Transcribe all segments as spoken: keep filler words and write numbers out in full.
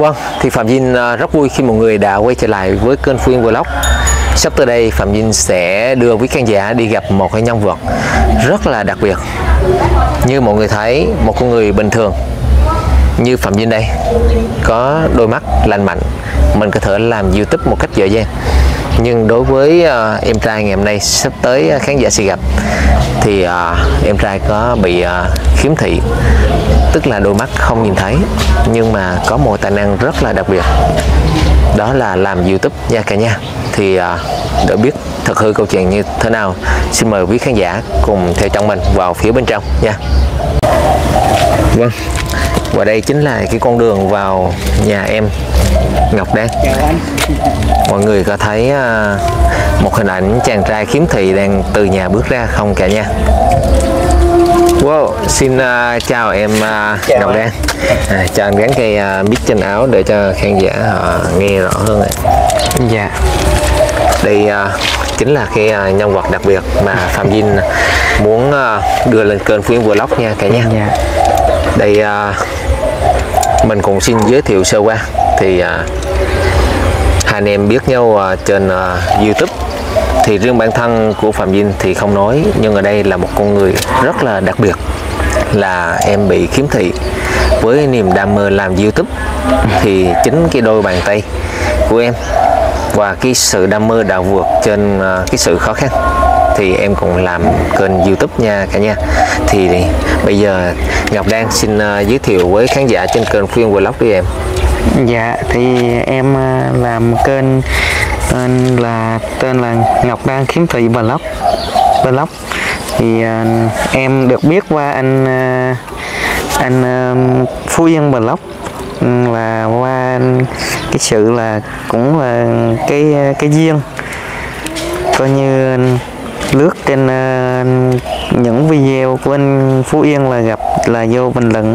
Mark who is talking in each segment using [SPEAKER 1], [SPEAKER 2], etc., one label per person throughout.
[SPEAKER 1] Vâng, thì Phạm Vinh rất vui khi mọi người đã quay trở lại với kênh Phú Yên Vlog. Sắp tới đây Phạm Vinh sẽ đưa quý khán giả đi gặp một cái nhân vật rất là đặc biệt. Như mọi người thấy, một con người bình thường như Phạm Vinh đây, có đôi mắt lành mạnh, mình có thể làm YouTube một cách dễ dàng. Nhưng đối với uh, em trai ngày hôm nay sắp tới uh, khán giả sẽ gặp thì uh, em trai có bị uh, khiếm thị, tức là đôi mắt không nhìn thấy, nhưng mà có một tài năng rất là đặc biệt, đó là làm YouTube nha cả nhà. Thì uh, để biết thật hư câu chuyện như thế nào, xin mời quý khán giả cùng theo chân mình vào phía bên trong nha. Vâng, và đây chính là cái con đường vào nhà em Ngọc Đan. Mọi người có thấy uh, một hình ảnh chàng trai khiếm thị đang từ nhà bước ra không cả nhà? Wow, xin uh, chào em uh, Ngọc Đan. À, cho anh gắn cây uh, mic trên áo để cho khán giả họ nghe rõ hơn ạ. Dạ. Đây uh, chính là cái uh, nhân vật đặc biệt mà Phạm Vinh muốn uh, đưa lên kênh Phú Yên Vlog nha cả nhà. Dạ. Đây uh, mình cũng xin giới thiệu sơ qua thì uh, hai anh em biết nhau uh, trên uh, YouTube. Thì riêng bản thân của Phạm Vinh thì không nói, nhưng ở đây là một con người rất là đặc biệt, là em bị khiếm thị với niềm đam mê làm YouTube. Thì chính cái đôi bàn tay của em và cái sự đam mê đã vượt trên uh, cái sự khó khăn thì em cũng làm kênh YouTube nha cả nhà. Thì bây giờ Ngọc Đan xin uh, giới thiệu với khán giả trên kênh Phú Yên Vlog đi em.
[SPEAKER 2] Dạ, thì em uh, làm kênh tên là tên là Ngọc Đan khiếm thị Vlog. Vlog thì uh, em được biết qua anh uh, anh uh, Phú Yên Vlog là qua cái sự là cũng là cái cái duyên, coi như lướt trên uh, những video của anh Phú Yên là gặp là vô bình luận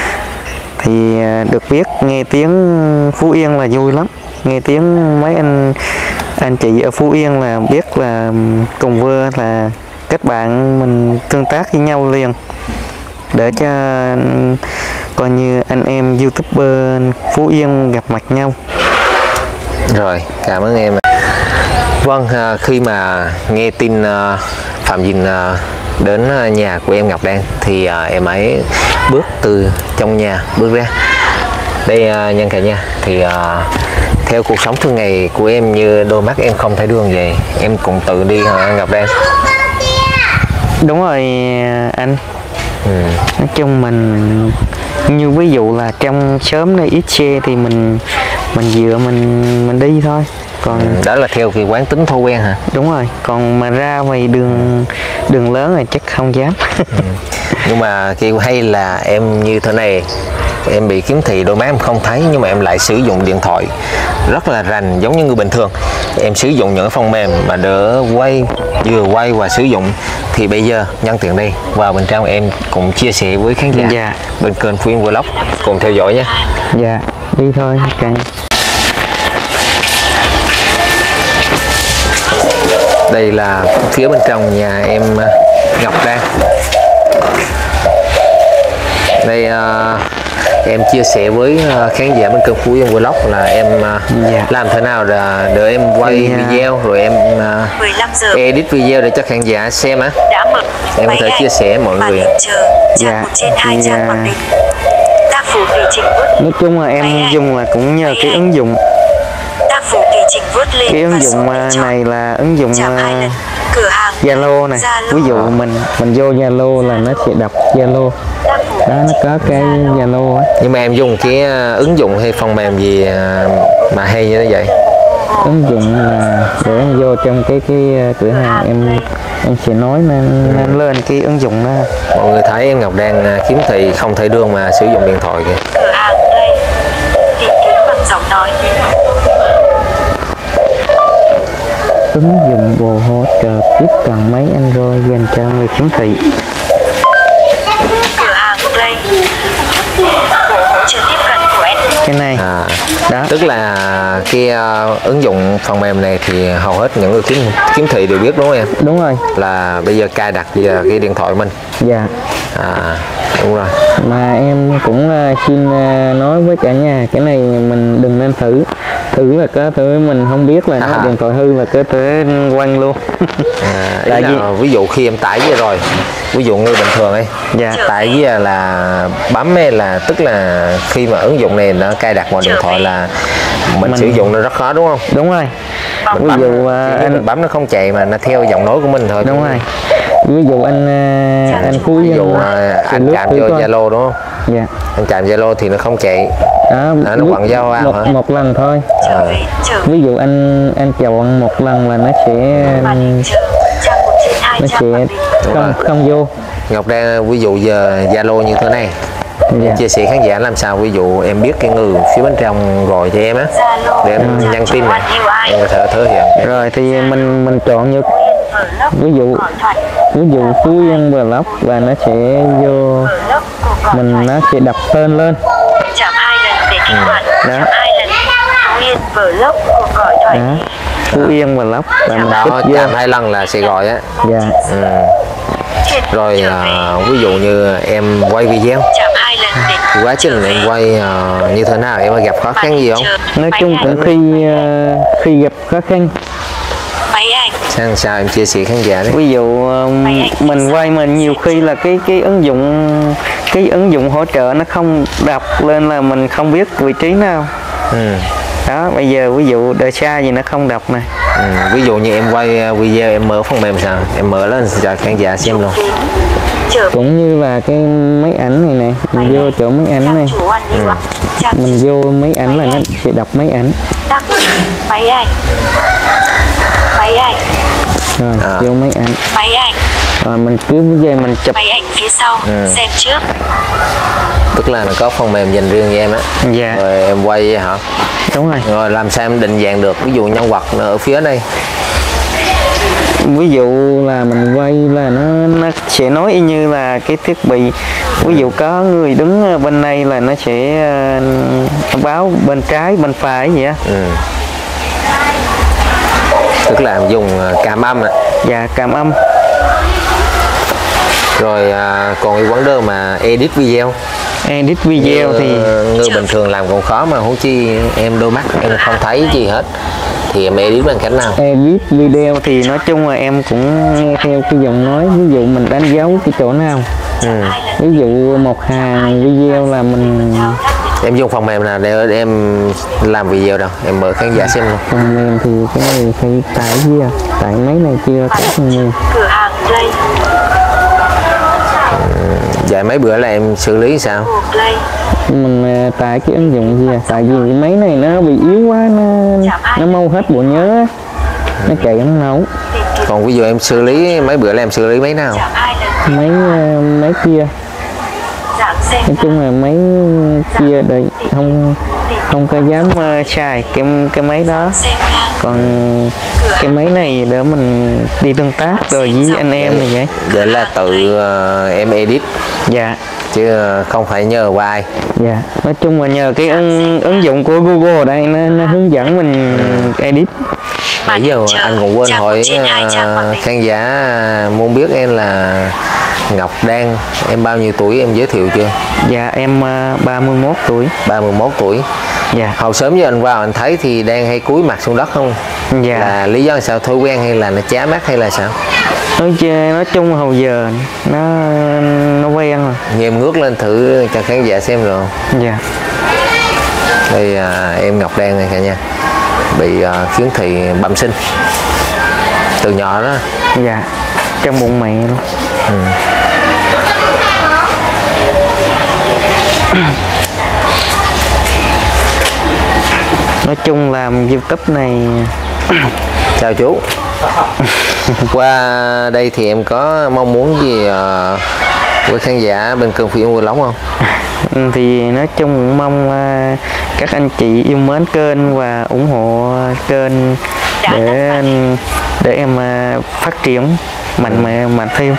[SPEAKER 2] thì uh, được biết nghe tiếng Phú Yên là vui lắm, nghe tiếng mấy anh anh chị ở Phú Yên là biết là cùng vơ là kết bạn mình tương tác với nhau liền để cho coi như anh em YouTuber Phú Yên gặp mặt nhau.
[SPEAKER 1] Rồi, cảm ơn em. Vâng, khi mà nghe tin Phạm Vinh đến nhà của em Ngọc Đan thì em ấy bước từ trong nhà bước ra đây nhân cả nhà. Thì theo cuộc sống thường ngày của em, như đôi mắt em không thấy đường vậy, em cũng tự đi hả Ngọc Đan?
[SPEAKER 2] Đúng rồi anh. Ừ. Nói chung mình như ví dụ là trong sớm này ít xe thì mình mình dựa mình mình đi thôi. Còn ừ,
[SPEAKER 1] đó là theo cái quán tính thói quen hả?
[SPEAKER 2] Đúng rồi, còn mà ra ngoài đường đường lớn là chắc không dám. Ừ.
[SPEAKER 1] Nhưng mà kêu hay là em như thế này, em bị khiếm thị đôi má em không thấy, nhưng mà em lại sử dụng điện thoại rất là rành giống như người bình thường. Em sử dụng những phần mềm mà đỡ quay, vừa quay và sử dụng. Thì bây giờ nhân tiện đây vào bên trong em cũng chia sẻ với khán giả dạ. bên kênh Phú Yên Vlog cùng theo dõi nhé.
[SPEAKER 2] Dạ, đi thôi. Okay.
[SPEAKER 1] Đây là phía bên trong nhà em Ngọc Đan. Đây uh, em chia sẻ với uh, khán giả bên kênh Phú Yên Vlog là em uh, dạ. làm thế nào để, để em quay thì, uh, video rồi em uh, edit video để cho khán giả xem á. Em có thể chia sẻ mọi người.
[SPEAKER 2] Dạ. Thì, uh, nói chung là em dùng là cũng nhờ cái ứng dụng. Cái ứng dụng này là ứng dụng Zalo này. Ví dụ mình mình vô Zalo là nó sẽ đọc Zalo. Đó, nó có cái Zalo á.
[SPEAKER 1] Nhưng mà em dùng cái ứng dụng hay phần mềm gì mà hay như thế vậy?
[SPEAKER 2] Ứng dụng là để em vô trong cái cái cửa hàng em em sẽ nói nên, nên lên cái ứng dụng đó.
[SPEAKER 1] Mọi người thấy em Ngọc Đan khiếm thị không thể đường mà sử dụng điện thoại kìa.
[SPEAKER 3] Cửa hàng đây, tìm kiếm bằng giọng nói.
[SPEAKER 2] Ứng dụng bộ hỗ trợ tiếp cận máy Android dành cho người khiếm thị.
[SPEAKER 3] Cửa hàng đây, bộ hỗ trợ tiếp cận của anh.
[SPEAKER 2] Cái này
[SPEAKER 1] à.
[SPEAKER 2] Đó.
[SPEAKER 1] Tức là cái uh, ứng dụng phần mềm này thì hầu hết những người kiếm kiếm thị đều biết đúng không em?
[SPEAKER 2] Đúng rồi.
[SPEAKER 1] Là bây giờ cài đặt vào cái điện thoại mình.
[SPEAKER 2] Dạ.
[SPEAKER 1] À đúng rồi.
[SPEAKER 2] Mà em cũng uh, xin uh, nói với cả nhà cái này mình đừng nên thử. Thử là có thể mình không biết là nó
[SPEAKER 1] À.
[SPEAKER 2] điện thoại hư là có thể quăng luôn.
[SPEAKER 1] À, ý
[SPEAKER 2] Tại
[SPEAKER 1] là,
[SPEAKER 2] vì
[SPEAKER 1] ví dụ khi em tải về rồi, ví dụ như bình thường ấy,
[SPEAKER 2] dạ
[SPEAKER 1] tải về là bấm ấy là tức là khi mà ứng dụng này nó cài đặt vào điện thoại là mình,
[SPEAKER 2] Mình-
[SPEAKER 1] sử dụng nó rất khó đúng không?
[SPEAKER 2] đúng rồi.
[SPEAKER 1] Mình
[SPEAKER 2] Ví
[SPEAKER 1] bấm,
[SPEAKER 2] dụ uh,
[SPEAKER 1] chỉ
[SPEAKER 2] anh
[SPEAKER 1] mình bấm nó không chạy mà nó theo giọng nói của mình thôi.
[SPEAKER 2] đúng rồi. Ví dụ anh uh, anh Phú
[SPEAKER 1] Ví
[SPEAKER 2] Yên
[SPEAKER 1] dụ à, anh
[SPEAKER 2] lướt
[SPEAKER 1] chạm
[SPEAKER 2] thử
[SPEAKER 1] vô
[SPEAKER 2] coi.
[SPEAKER 1] Zalo đúng không?
[SPEAKER 2] Dạ.
[SPEAKER 1] Anh chạm Zalo thì nó không chạy.
[SPEAKER 2] Đó,
[SPEAKER 1] À, nó
[SPEAKER 2] lướt
[SPEAKER 1] quăng giao vào
[SPEAKER 2] một,
[SPEAKER 1] hả?
[SPEAKER 2] một lần thôi.
[SPEAKER 3] trở về trở
[SPEAKER 2] Ví dụ anh anh chọn một lần là nó sẽ
[SPEAKER 3] màn hình chờ trang một trên hai
[SPEAKER 2] nó
[SPEAKER 3] trang
[SPEAKER 2] sẽ
[SPEAKER 3] màn hình.
[SPEAKER 1] Đúng
[SPEAKER 2] không
[SPEAKER 1] rồi.
[SPEAKER 2] không vô.
[SPEAKER 1] Ngọc đang ví dụ giờ Zalo như thế này,
[SPEAKER 2] Dạ.
[SPEAKER 1] em chia sẻ khán giả làm sao ví dụ em biết cái người phía bên trong gọi cho em á
[SPEAKER 3] Zalo
[SPEAKER 1] để em
[SPEAKER 3] trang
[SPEAKER 1] nhắn
[SPEAKER 3] chủ
[SPEAKER 1] tin này,
[SPEAKER 3] One u i.
[SPEAKER 1] em có thể thể hiện.
[SPEAKER 2] Rồi thì mình mình chọn như
[SPEAKER 3] Vlog
[SPEAKER 2] ví dụ
[SPEAKER 3] gọi thoại.
[SPEAKER 2] ví dụ Phú Yên Vlog là nó sẽ vô
[SPEAKER 3] Vlog cuộc gọi
[SPEAKER 2] mình
[SPEAKER 3] thoại.
[SPEAKER 2] nó sẽ đọc tên lên.
[SPEAKER 3] Chạm hai lần để kích hoạt.
[SPEAKER 2] Đó.
[SPEAKER 3] Chạm hai lần. Phú Yên Vlog cuộc gọi thoại.
[SPEAKER 2] Đó. Phú Yên Vlog là mình
[SPEAKER 1] Đó,
[SPEAKER 2] kích vô.
[SPEAKER 1] chạm hai lần là sẽ gọi á.
[SPEAKER 2] Dạ.
[SPEAKER 1] Ừ.
[SPEAKER 3] Trên
[SPEAKER 1] Rồi
[SPEAKER 3] trở
[SPEAKER 1] à,
[SPEAKER 3] về.
[SPEAKER 1] ví dụ như em quay video,
[SPEAKER 3] Chạm hai lần để
[SPEAKER 1] thì quá trình em quay à, như thế nào, em có gặp khó khăn gì không?
[SPEAKER 2] Nói chung cũng khi uh, khi gặp khó khăn.
[SPEAKER 3] Máy ảnh.
[SPEAKER 1] Sao sao em chia sẻ khán giả đấy.
[SPEAKER 2] Ví dụ um, mình quay mình nhiều khi là cái cái ứng dụng cái ứng dụng hỗ trợ nó không đọc lên là mình không biết vị trí nào.
[SPEAKER 1] Ừ.
[SPEAKER 2] Đó, bây giờ ví dụ đời xa gì nó không đọc này.
[SPEAKER 1] Ừ. Ví dụ như em quay video em mở phần mềm sao, em mở lên cho khán giả xem luôn.
[SPEAKER 3] Trở về.
[SPEAKER 2] Cũng như là cái máy ảnh này nè, mình vô chỗ máy ảnh này,
[SPEAKER 3] Trang chủ One u i. Trang
[SPEAKER 2] mình vô máy ảnh là nó sẽ đọc máy ảnh.
[SPEAKER 3] tắt. Máy ảnh. Máy ảnh.
[SPEAKER 2] Rồi
[SPEAKER 1] À.
[SPEAKER 2] vô máy ảnh.
[SPEAKER 3] Máy ảnh.
[SPEAKER 2] Rồi mình cứ về mình chụp.
[SPEAKER 3] Máy ảnh phía sau.
[SPEAKER 1] Ừ.
[SPEAKER 3] Xem trước.
[SPEAKER 1] Tức là nó có phần mềm dành riêng cho em á.
[SPEAKER 2] Dạ.
[SPEAKER 1] Rồi em quay vậy hả?
[SPEAKER 2] Đúng rồi.
[SPEAKER 1] Rồi làm sao em định dạng được, ví dụ nhân vật nó ở phía đây.
[SPEAKER 2] Ví dụ là mình quay là nó nó sẽ nói y như là cái thiết bị. Ví dụ có người đứng bên này là nó sẽ uh, báo bên trái bên phải vậy á.
[SPEAKER 1] Ừ. Tức là em dùng à, cam âm ạ.
[SPEAKER 2] Dạ, cảm âm.
[SPEAKER 1] Rồi à, còn cái vấn đề mà edit video,
[SPEAKER 2] Edit video
[SPEAKER 1] như,
[SPEAKER 2] thì
[SPEAKER 1] người bình thường làm còn khó mà huống chi em đôi mắt em không thấy gì hết, thì em edit bằng cách nào?
[SPEAKER 2] edit video thì nói chung là em cũng nghe theo cái giọng nói. Ví dụ mình đánh dấu cái chỗ nào.
[SPEAKER 1] Ừ.
[SPEAKER 2] Ví dụ một hàng video là mình
[SPEAKER 1] Em dùng phần mềm nào để, để em làm video đâu, em mở khán giả xem luôn.
[SPEAKER 2] phần mềm thì cái này phải tải kia, tải mấy này chưa có phần mềm.
[SPEAKER 3] Cửa hàng Play.
[SPEAKER 1] Vậy mấy bữa là em xử lý sao?
[SPEAKER 3] Của Play.
[SPEAKER 2] Mình uh, tải cái ứng dụng gì à? Tại vì cái máy này nó bị yếu quá, nó nó mau hết bộ nhớ á. Nó chạy không nấu.
[SPEAKER 1] Còn ví dụ em xử lý mấy bữa là em xử lý mấy nào?
[SPEAKER 3] Chạm hai lần.
[SPEAKER 2] Máy uh, máy kia,
[SPEAKER 3] Giảm xem.
[SPEAKER 2] nói chung là máy kia đây không không có dám uh, xài cái cái máy đó.
[SPEAKER 3] Xem ngang.
[SPEAKER 2] Còn cái máy này để mình đi tương tác rồi với anh em này vậy.
[SPEAKER 1] Để là tự uh, em edit
[SPEAKER 2] Dạ.
[SPEAKER 1] chứ không phải nhờ qua ai.
[SPEAKER 2] Dạ, nói chung là nhờ cái ứng, ứng dụng của Google đây nó, nó hướng dẫn mình edit.
[SPEAKER 1] Nãy giờ anh cũng quên hỏi uh, khán giả muốn biết em là Ngọc Đan, em bao nhiêu tuổi em giới thiệu chưa?
[SPEAKER 2] Dạ em uh, ba mươi mốt tuổi.
[SPEAKER 1] ba mươi mốt tuổi.
[SPEAKER 2] Dạ.
[SPEAKER 1] Hồi sớm giờ anh vào anh thấy thì đang hay cúi mặt xuống đất không?
[SPEAKER 2] Dạ.
[SPEAKER 1] Là lý do sao, thói quen hay là nó chá mắt hay là sao?
[SPEAKER 2] Nói chơi nói chung hồi giờ nó nó quen rồi.
[SPEAKER 1] Như em ngước lên thử cho khán giả xem rồi.
[SPEAKER 2] Dạ.
[SPEAKER 1] Đây à, em Ngọc Đan này cả nha, bị à, khiếm thị bẩm sinh từ nhỏ đó.
[SPEAKER 2] Dạ. Trong bụng mẹ luôn.
[SPEAKER 1] Ừ.
[SPEAKER 2] Nói chung làm YouTube này.
[SPEAKER 1] Chào chú. Qua đây thì em có mong muốn gì uh, với khán giả bên kênh Phú Yên Vlog không?
[SPEAKER 2] Thì nói chung cũng mong uh, các anh chị yêu mến kênh và ủng hộ kênh để để em uh, phát triển mạnh mẽ mạnh thêm.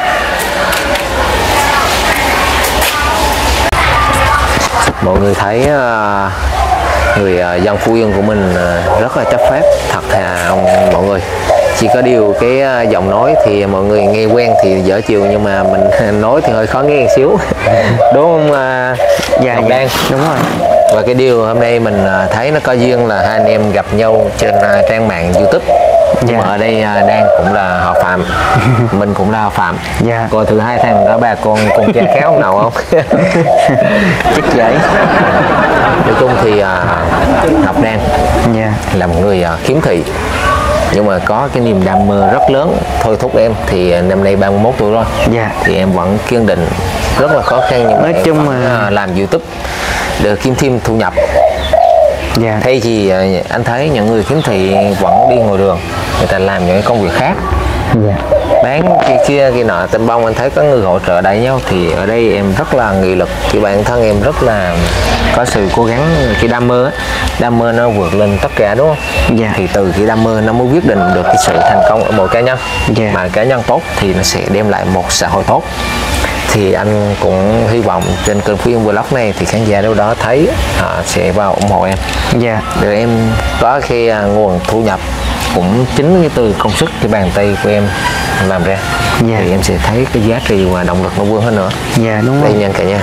[SPEAKER 1] Mọi người thấy uh, người à, dân Phú Yên của mình à, rất là chấp phép thật thà mọi người. Chỉ có điều cái à, giọng nói thì mọi người nghe quen thì dở chiều, nhưng mà mình nói thì hơi khó nghe một xíu. Đúng không à,
[SPEAKER 2] Dạ,
[SPEAKER 1] Ngọc
[SPEAKER 2] dạ,
[SPEAKER 1] Đan?
[SPEAKER 2] đúng rồi.
[SPEAKER 1] Và cái điều hôm nay mình à, thấy nó có duyên là hai anh em gặp nhau trên à, trang mạng YouTube. Nhưng
[SPEAKER 2] Dạ.
[SPEAKER 1] mà ở đây à, Đan cũng là họ Phạm, mình cũng là họ Phạm.
[SPEAKER 2] Dạ.
[SPEAKER 1] Coi thử hai thằng có bà con cùng cha khéo không nào không?
[SPEAKER 2] Chắc vậy.
[SPEAKER 1] Nói chung thì à, Ngọc Đan
[SPEAKER 2] Dạ.
[SPEAKER 1] là một người à, khiếm thị, nhưng mà có cái niềm đam mê rất lớn thôi thúc em. Thì à, năm nay ba mươi mốt tuổi rồi,
[SPEAKER 2] Dạ.
[SPEAKER 1] thì em vẫn kiên định, rất là khó khăn nhưng mà
[SPEAKER 2] Nói
[SPEAKER 1] em
[SPEAKER 2] chung
[SPEAKER 1] vẫn,
[SPEAKER 2] là-
[SPEAKER 1] à, làm YouTube để kiếm thêm thu nhập.
[SPEAKER 2] Dạ.
[SPEAKER 1] Thay thì à, anh thấy những người khiếm thị vẫn đi ngoài đường, người ta làm những cái công việc khác,
[SPEAKER 2] Dạ.
[SPEAKER 1] bán kia kia kia nọ tên bông. Anh thấy có người hỗ trợ đẩy nhau, thì ở đây em rất là nghị lực, thì bản thân em rất là có sự cố gắng. Cái đam mê á, đam mê nó vượt lên tất cả, đúng không?
[SPEAKER 2] Dạ.
[SPEAKER 1] Thì từ cái đam mê nó mới quyết định được cái sự thành công ở mỗi cá nhân.
[SPEAKER 2] Dạ.
[SPEAKER 1] Mà cá nhân tốt thì nó sẽ đem lại một xã hội tốt. Thì anh cũng hy vọng trên kênh Phú Yên Vlog này thì khán giả đâu đó thấy à, sẽ vào ủng hộ em,
[SPEAKER 2] Dạ.
[SPEAKER 1] để em có khi à, nguồn thu nhập cũng chính cái từ công sức, cái bàn tay của em làm ra.
[SPEAKER 2] Dạ.
[SPEAKER 1] Thì em sẽ thấy cái giá trị và động lực nó vươn hơn nữa.
[SPEAKER 2] Dạ, đúng
[SPEAKER 1] Đây
[SPEAKER 2] rồi.
[SPEAKER 1] nha cả nhà.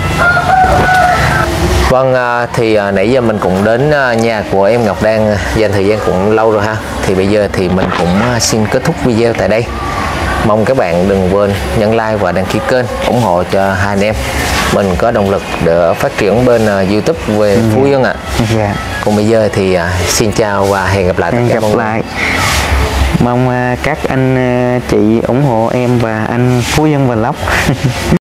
[SPEAKER 1] Vâng, à, thì à, nãy giờ mình cũng đến à, nhà của em Ngọc Đan dành thời gian cũng lâu rồi ha. Thì bây giờ thì mình cũng à, xin kết thúc video tại đây. Mong các bạn đừng quên nhấn like và đăng ký kênh ủng hộ cho hai anh em mình có động lực để phát triển bên uh, YouTube về Phú Yên ạ. À.
[SPEAKER 2] Dạ.
[SPEAKER 1] Còn bây giờ thì uh, xin chào và hẹn gặp lại tất
[SPEAKER 2] Hẹn
[SPEAKER 1] cả
[SPEAKER 2] gặp
[SPEAKER 1] mọi người.
[SPEAKER 2] lại. Mong à, các anh à, chị ủng hộ em và anh Phú Yên Vlog.